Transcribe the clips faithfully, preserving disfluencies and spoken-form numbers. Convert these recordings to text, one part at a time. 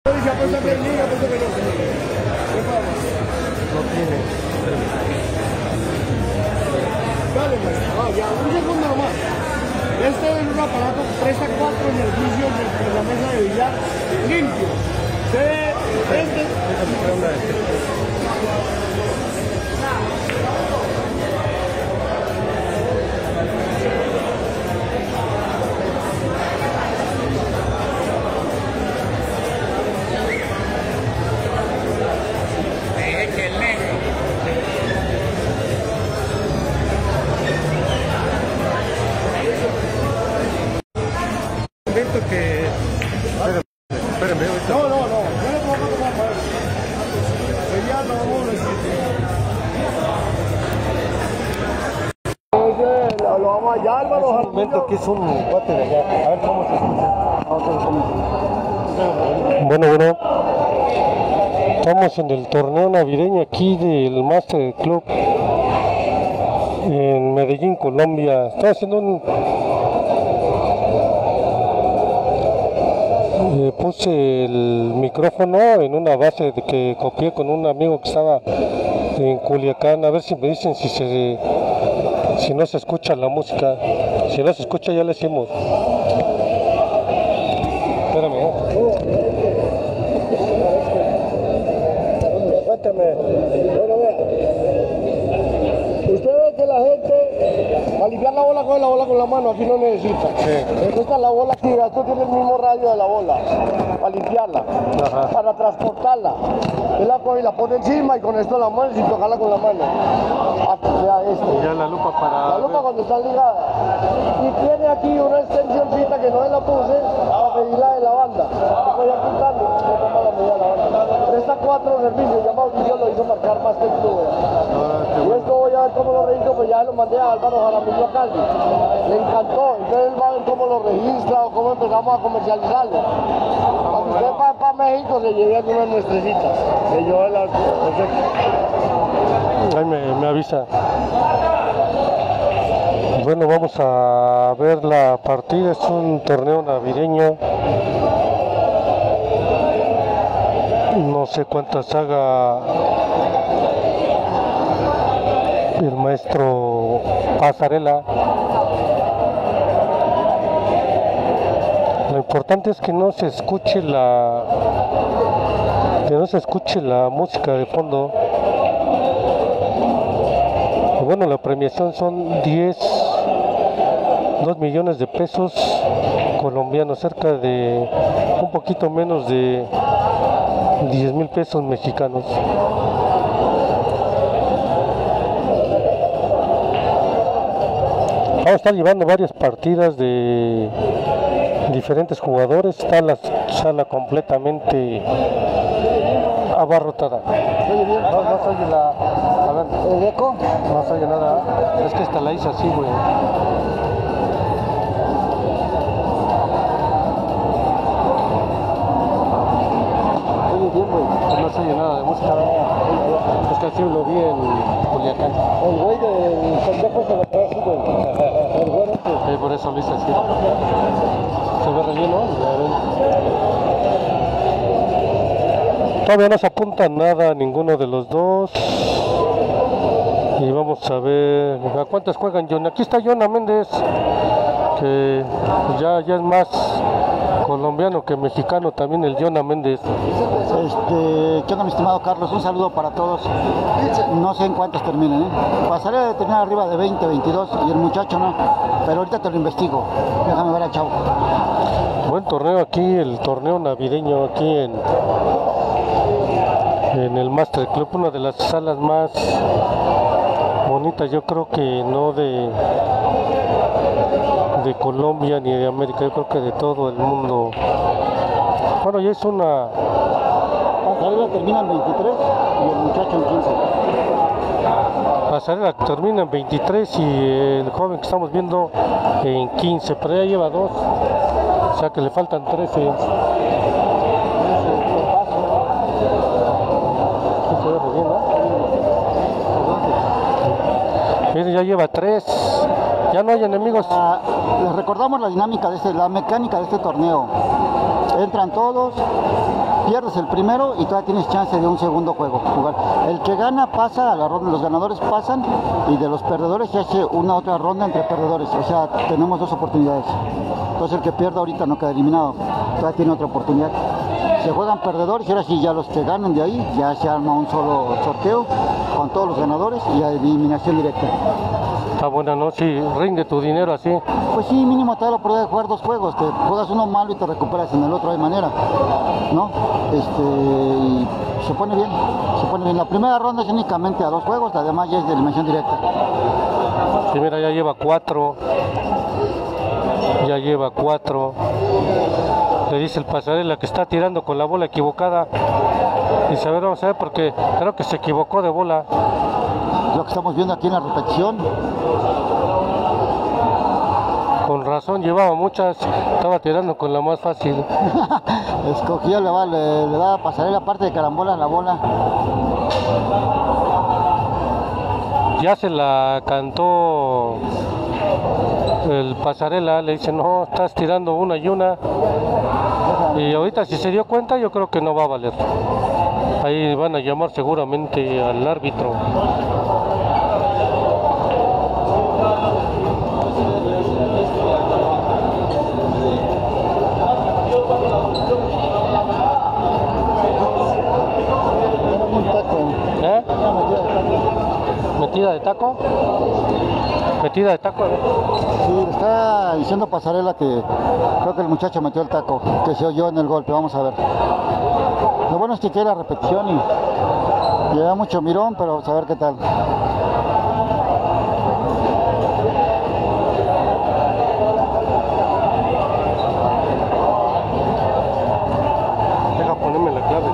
Dale, no, ya, un segundo nomás. Este es un aparato que presta cuatro ejercicios de la mesa de billar limpio. Se prende. Que... Espérame, espérame, ahorita. No, no, no, yo le puedo tomar para eso. Ya no vamos a decir. Lo vamos allá, Álvaro. Un momento que es un cuate de allá. A ver cómo se escucha. Bueno, bueno. Estamos en el torneo navideño aquí del Master Club en Medellín, Colombia. Estamos haciendo un... Eh, puse el micrófono en una base de que copié con un amigo que estaba en Culiacán, a ver si me dicen si se si no se escucha la música. Si no se escucha ya le hicimos. Espérame, ¿eh? Cuéntame. Bueno, vea. Usted ve que la gente, para limpiar la bola, coge la bola con la mano, aquí no necesita. Sí. Esta es la bola aquí, esto tiene el mismo radio de la bola, para limpiarla, Ajá. para transportarla. Él la coge y la pone encima y con esto la mano sin tocarla con la mano. Hasta vea esto. Ya la lupa para... La lupa cuando está ligada. Y tiene aquí una extensioncita que no se la puse para medir la de la banda. Estoy ya quitando, no toma la medida de la banda. Presta cuatro servicios, ya Mauricio lo hizo marcar más que tú. Ah, Y esto voy a ver cómo lo registro, pues ya lo mandé a Álvaro Jaramillo a Cali. Le encantó, entonces él va a ver cómo lo registra o cómo empezamos a comercializarlo. Cuando usted va para México se lleve algunas muestrecitas. Que yo las... Ahí me, me avisa. Bueno, vamos a ver la partida. Es un torneo navideño. No sé cuántas haga el maestro Pasarela. Lo importante es que no se escuche la que no se escuche la música de fondo. Y bueno, la premiación son diez dos millones de pesos colombianos, cerca de un poquito menos de diez mil pesos mexicanos. Vamos a estar llevando varias partidas de diferentes jugadores. Está la sala completamente abarrotada. No, no se oye la... A ver, ¿el eco? No se oye nada. Es que esta la hice así, güey. Oye bien, güey. No se oye nada de música. Es que así lo vi en Culiacán. El güey del pendejo se lo trae así, güey. El güey este. Sí, por eso lo hice así. Se ve relleno. Todavía no se apunta nada ninguno de los dos. Y vamos a ver a cuántas juegan John. Aquí está Jonah Méndez, que ya, ya es más colombiano que mexicano también el Jonah Méndez. Este, ¿qué onda, mi estimado Carlos? Un saludo para todos. No sé en cuántos terminen, ¿eh? Pasaré de terminar arriba de veinte, veintidós y el muchacho no. Pero ahorita te lo investigo. Déjame ver a Chavo. Buen torneo aquí, el torneo navideño aquí en, en el Master Club, una de las salas más bonitas, yo creo que no de de Colombia ni de América, yo creo que de todo el mundo. Bueno, ya es una... Pasarela termina en veintitrés y el muchacho en quince. Pasarela termina en veintitrés y el joven que estamos viendo en quince, pero ya lleva dos, o sea que le faltan trece. Mire, ya lleva tres, ya no hay enemigos. Ah, les recordamos la dinámica de este, la mecánica de este torneo. Entran todos, pierdes el primero y todavía tienes chance de un segundo juego jugar. El que gana pasa a la ronda, los ganadores pasan y de los perdedores se hace una otra ronda entre perdedores, o sea, tenemos dos oportunidades. Entonces el que pierda ahorita no queda eliminado, todavía tiene otra oportunidad. Se juegan perdedores y ahora sí ya los que ganan de ahí, ya se arma un solo sorteo con todos los ganadores y a eliminación directa. Está buena, ¿no? Sí, rinde tu dinero así. Pues sí, mínimo te da la oportunidad de jugar dos juegos, te juegas uno malo y te recuperas en el otro, hay manera, ¿no? Este, y se pone bien, se pone bien. La primera ronda es únicamente a dos juegos, además ya es de eliminación directa. Sí, mira, ya lleva cuatro. Ya lleva cuatro. Le dice el Pasarela que está tirando con la bola equivocada. Y a ver, vamos a ver, porque creo que se equivocó de bola. Lo que estamos viendo aquí en la repetición. Con razón, llevaba muchas, estaba tirando con la más fácil. Escogía, le, va, le, le da a Pasarela parte de carambola a la bola. Ya se la cantó el Pasarela, le dice, no, estás tirando una y una. Y ahorita si se dio cuenta, yo creo que no va a valer. Ahí van a llamar seguramente al árbitro. ¿Eh? ¿Metida de taco? ¿Metida de taco? Sí, le está diciendo Pasarela que creo que el muchacho metió el taco, que se oyó en el golpe, vamos a ver. Lo bueno es que quiere la repetición y lleva mucho mirón, pero vamos a ver qué tal. Deja ponerme la clave.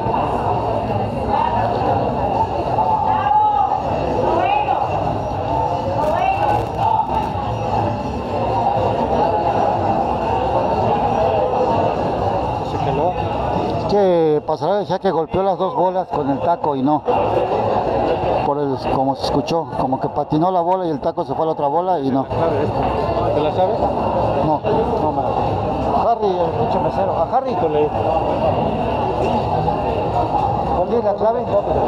Que Pasarela decía que golpeó las dos bolas con el taco y no, por el, como se escuchó, como que patinó la bola y el taco se fue a la otra bola y no. ¿Te la sabes? No, no me la. Harry, el pinche mesero. A Harry, tú le. ¿Cuál es la clave?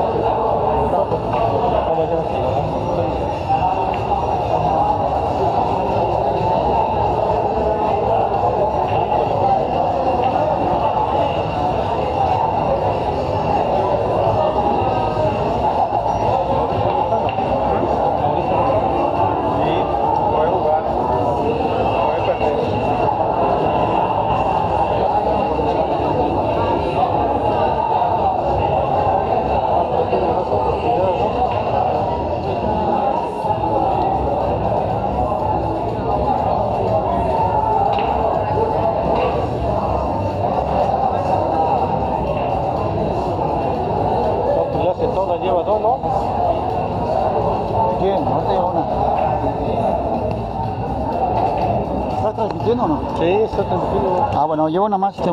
Lleva dos, ¿no? ¿Quién? Ahorita lleva una. ¿Estás transmitiendo o no? Sí, está transmitiendo. Ah, bueno, lleva una más. Este...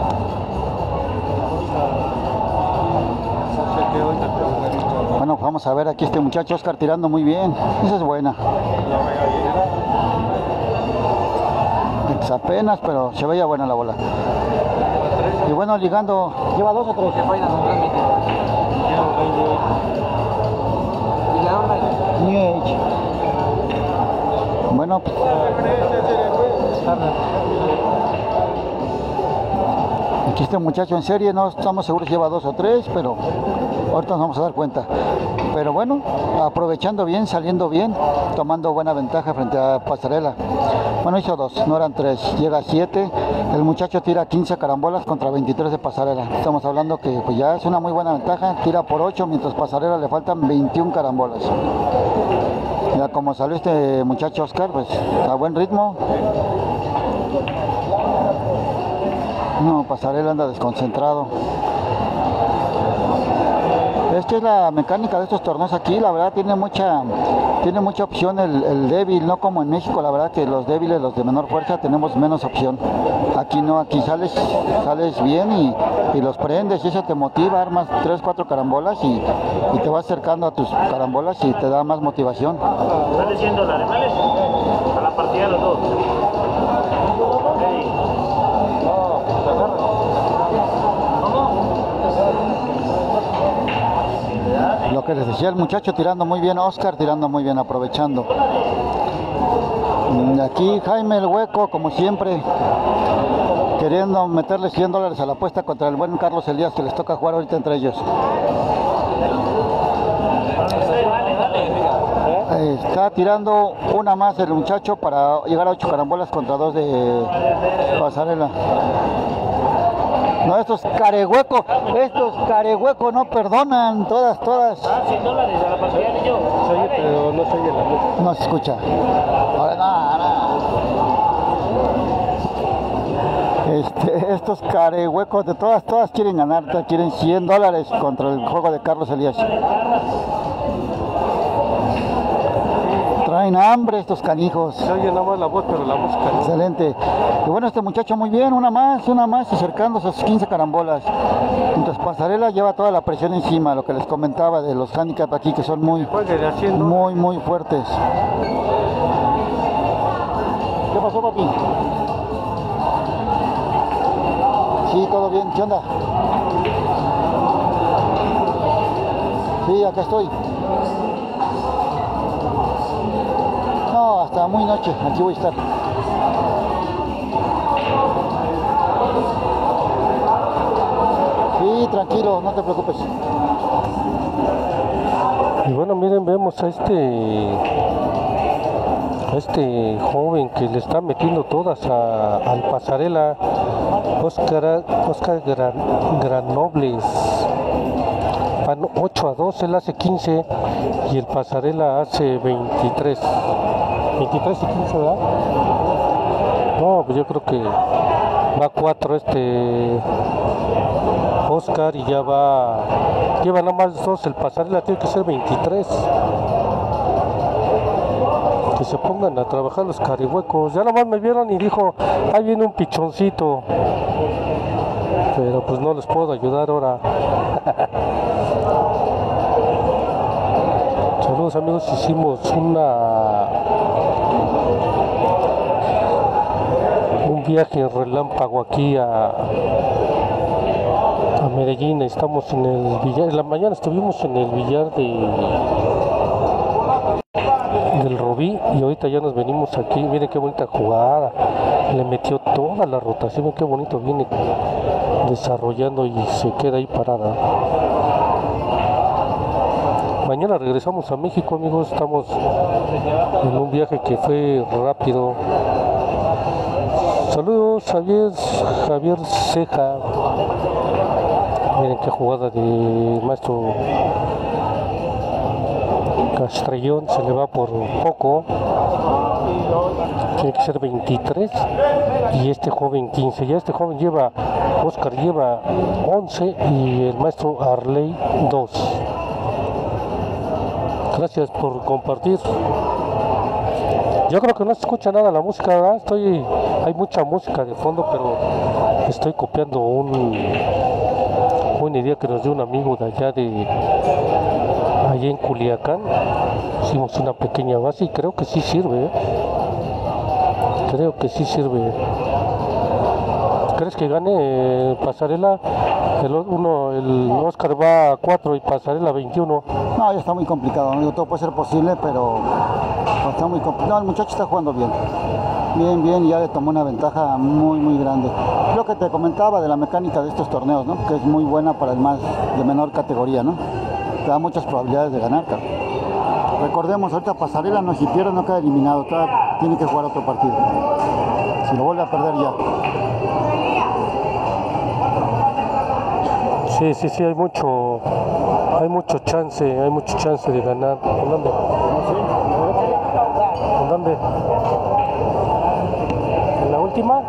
Bueno, vamos a ver aquí este muchacho Oscar tirando muy bien. Esa es buena. Es apenas, pero se veía buena la bola. Y bueno, ligando, lleva dos o tres. New Age. Bueno, pues, aquí este muchacho en serie, no estamos seguros si lleva dos o tres, pero ahorita nos vamos a dar cuenta. Pero bueno, aprovechando bien, saliendo bien, tomando buena ventaja frente a Pasarela. Bueno, hizo dos, no eran tres, llega a siete. El muchacho tira quince carambolas contra veintitrés de Pasarela. Estamos hablando que pues, ya es una muy buena ventaja, tira por ocho, mientras Pasarela le faltan veintiún carambolas. Ya como salió este muchacho Oscar, pues a buen ritmo. No, Pasarela anda desconcentrado. Esta es la mecánica de estos torneos aquí, la verdad tiene mucha tiene mucha opción el, el débil, no como en México, la verdad que los débiles, los de menor fuerza, tenemos menos opción. Aquí no, aquí sales sales bien y, y los prendes y eso te motiva, armas tres, cuatro carambolas y, y te vas acercando a tus carambolas y te da más motivación. ¿Están diciendo los animales? A la partida de los dos. Okay. ¿Cómo? que les decía, el muchacho tirando muy bien, Oscar tirando muy bien, aprovechando. Y aquí Jaime el Hueco, como siempre, queriendo meterle cien dólares a la apuesta contra el buen Carlos Elías, que les toca jugar ahorita entre ellos. Está tirando una más el muchacho para llegar a ocho carambolas contra dos de Pasarela. No, estos carehuecos, estos carehuecos no perdonan, todas, todas. Ah, cien dólares a la partida, niño. Se oye, pero no se oye la música. No se escucha. Ahora nada, nada. Este, estos carehuecos de todas, todas quieren ganar, todas quieren cien dólares contra el juego de Carlos Elías. Traen hambre estos canijos. Se oye nada más la voz, pero la música no. Excelente. Y bueno, este muchacho muy bien, una más, una más, acercándose a sus quince carambolas. Mientras Pasarela lleva toda la presión encima, lo que les comentaba de los handicaps aquí, que son muy, muy, muy fuertes. ¿Qué pasó, papi? Sí, todo bien, ¿qué onda? Sí, acá estoy. No, hasta muy noche, aquí voy a estar. Sí, tranquilo, no te preocupes. Y bueno, miren, vemos a este a este joven que le está metiendo todas a, al Pasarela, Oscar, Oscar Gran, Granobles. Van ocho a dos, él hace quince y el Pasarela hace veintitrés. veintitrés y quince, ¿verdad? No, pues yo creo que va cuatro este Oscar y ya va, lleva nada más dos, el Pasarela tiene que ser veintitrés. Que se pongan a trabajar los carihuecos. Ya nada más me vieron y dijo, ahí viene un pichoncito. Pero pues no les puedo ayudar ahora. Saludos amigos, hicimos una un viaje en relámpago aquí a, a Medellín. Estamos en el billar, en la mañana estuvimos en el billar de del Rubí y ahorita ya nos venimos aquí. Miren qué bonita jugada, le metió toda la rotación, miren qué bonito viene desarrollando y se queda ahí parada. Mañana regresamos a México, amigos, estamos en un viaje que fue rápido. Saludos Javier, Javier Ceja. Miren qué jugada de maestro Castrellón, se le va por poco, tiene que ser veintitrés y este joven quince, ya este joven lleva, Oscar lleva once y el maestro Arley dos. Gracias por compartir. Yo creo que no se escucha nada la música, ¿verdad? Estoy, hay mucha música de fondo, pero estoy copiando un, una idea que nos dio un amigo de allá de allá en Culiacán. Hicimos una pequeña base y creo que sí sirve, ¿eh? Creo que sí sirve. ¿Crees que gane eh, Pasarela? El, uno, el Oscar va a cuatro y Pasarela veintiuno. No, ya está muy complicado, amigo. Todo puede ser posible, pero está muy complicado. No, el muchacho está jugando bien. Bien, bien, ya le tomó una ventaja muy, muy grande. Lo que te comentaba de la mecánica de estos torneos, ¿no? Que es muy buena para el más de menor categoría, ¿no? Te da muchas probabilidades de ganar, cara. Recordemos, ahorita Pasarela no, si pierde no queda eliminado, todavía tiene que jugar otro partido. Si lo vuelve a perder ya. Sí, sí, sí, hay mucho, hay mucho chance, hay mucho chance de ganar. ¿En dónde? ¿En dónde? ¿En la última?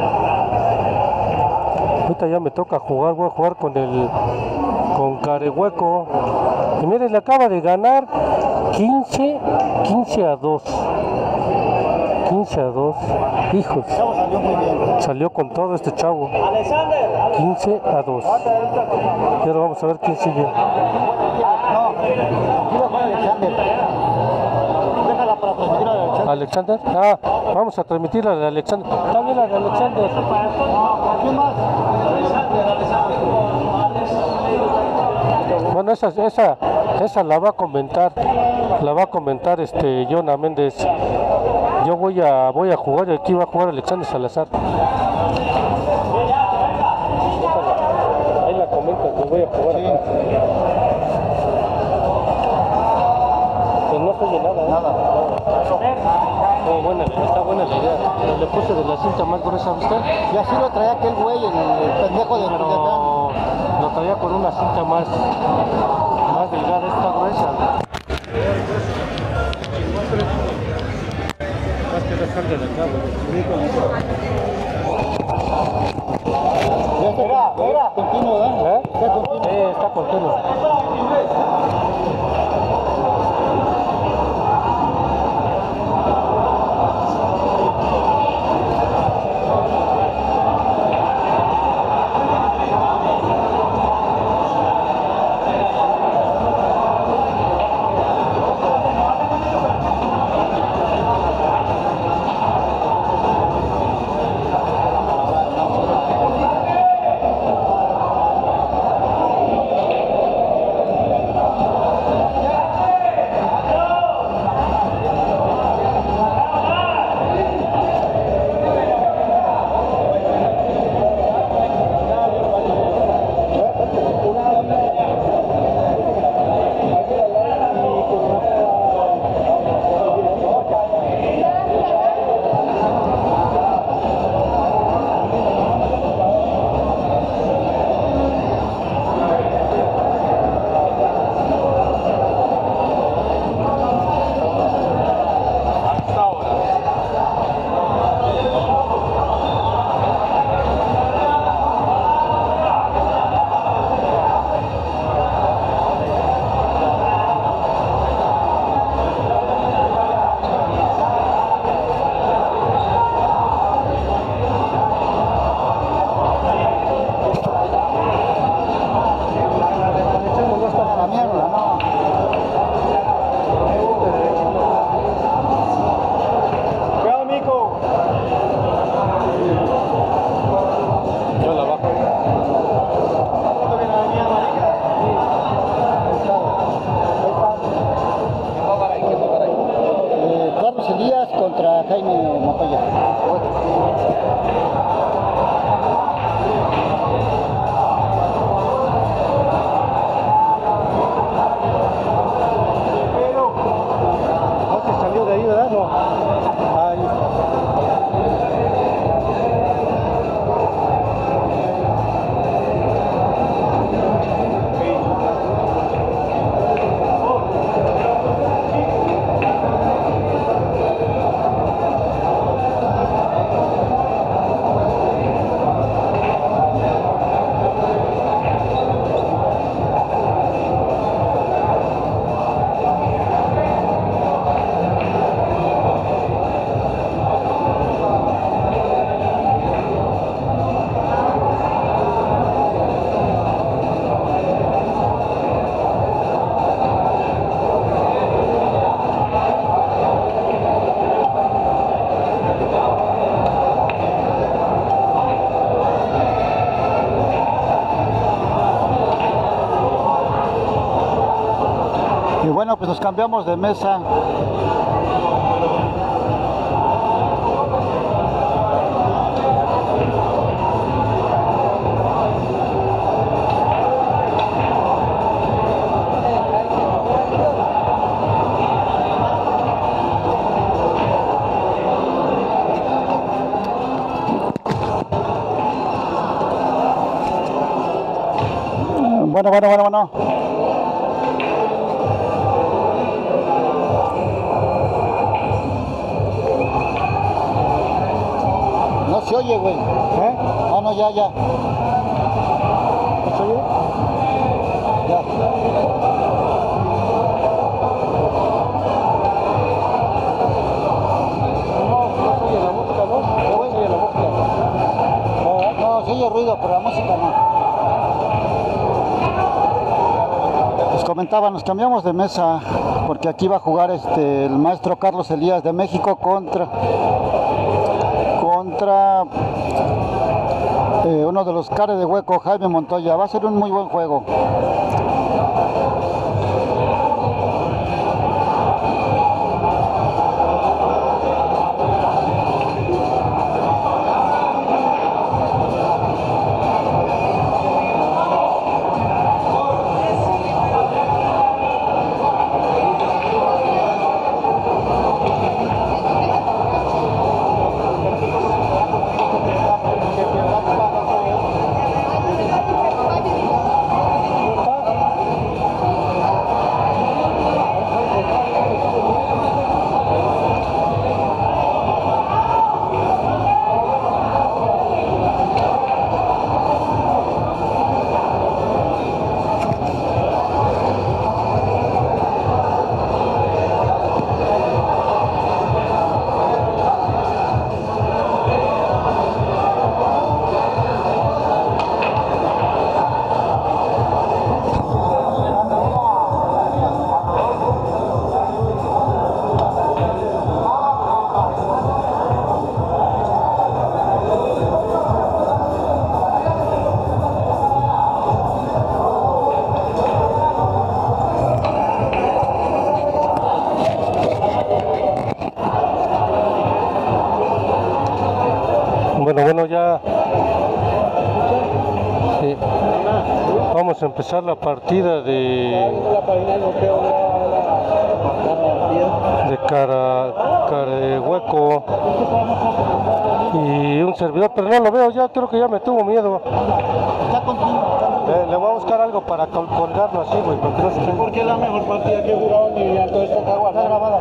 Ahorita ya me toca jugar, voy a jugar con el, con Carehueco. Y miren, le acaba de ganar quince, quince a dos. quince a dos. Hijos. Salió con todo este chavo. quince a dos. Y ahora vamos a ver quién sigue. No, iba con Alexander. Déjala para transmitir a Alexander. ¿Alexander? Ah, vamos a transmitir a Alexander. También a Alexander. ¿Quién más? Bueno, bueno, esa, esa, esa la va a comentar, la va a comentar este Jonah Méndez. Yo voy a, voy a jugar y aquí va a jugar Alexander Salazar. Ahí la comenta que voy a jugar. Sí. Acá. Pues no se oye nada. Nada. Oh, buena, está buena la idea. Le puse de la cinta más gruesa, ¿viste? Y así lo traía aquel güey, el, el pendejo de Pero lo traía con una cinta más, más delgada, esta gruesa. Más que dejar de acá, Ya está, era, era. Continuo, ¿verdad? ¿Eh? Está continuo. Sí, está continuo. Contra Jaime Montoya. No se salió de ahí, ¿verdad? No. Ahí está. Y bueno, pues nos cambiamos de mesa. Bueno, bueno, bueno, bueno. No se oye, güey. ¿Eh? Ah, no, ya, ya. ¿Se oye? Ya. No, no se oye la música, ¿no? No se oye la música. No, se oye ruido, pero la música no. Les comentaba, nos cambiamos de mesa porque aquí va a jugar este el maestro Carlos Elías de México contra contra eh, uno de los caras de hueco, Jaime Montoya. Va a ser un muy buen juego. Bueno, bueno, ya sí. Vamos a empezar la partida de de cara, cara hueco y un servidor, pero no lo veo, ya creo que ya me tuvo miedo. Le, le voy a buscar algo para col colgarlo así, güey, porque no sé qué. Porque es la mejor partida que he jugado en mi vida, todo esto está Está grabada.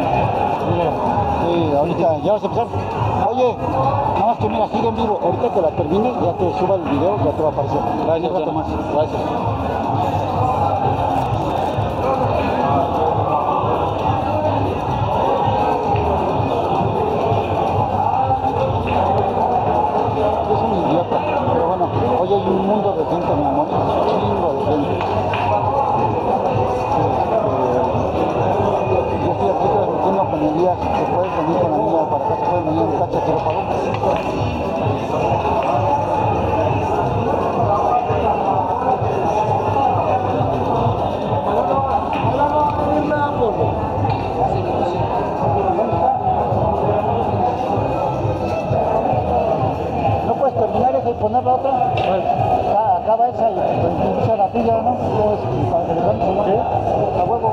Sí, ahorita ya vas a empezar. Oye, nada más que mira, sigue en vivo. Ahorita que la termine, ya te suba el video, ya te va a aparecer. Gracias, un rato más. Gracias. Es un idiota, pero bueno, hoy hay un mundo de gente, mi amor, un chingo de gente. Yo estoy aquí transmitiendo con Elías, se puede venir con la niña para acá, se puede venir en cacha, te lo pago. ¿No puedes terminar esa y poner la otra? Acá, acaba esa y empieza la tuya, ¿no? Para que le cambie, ¿no? A huevo.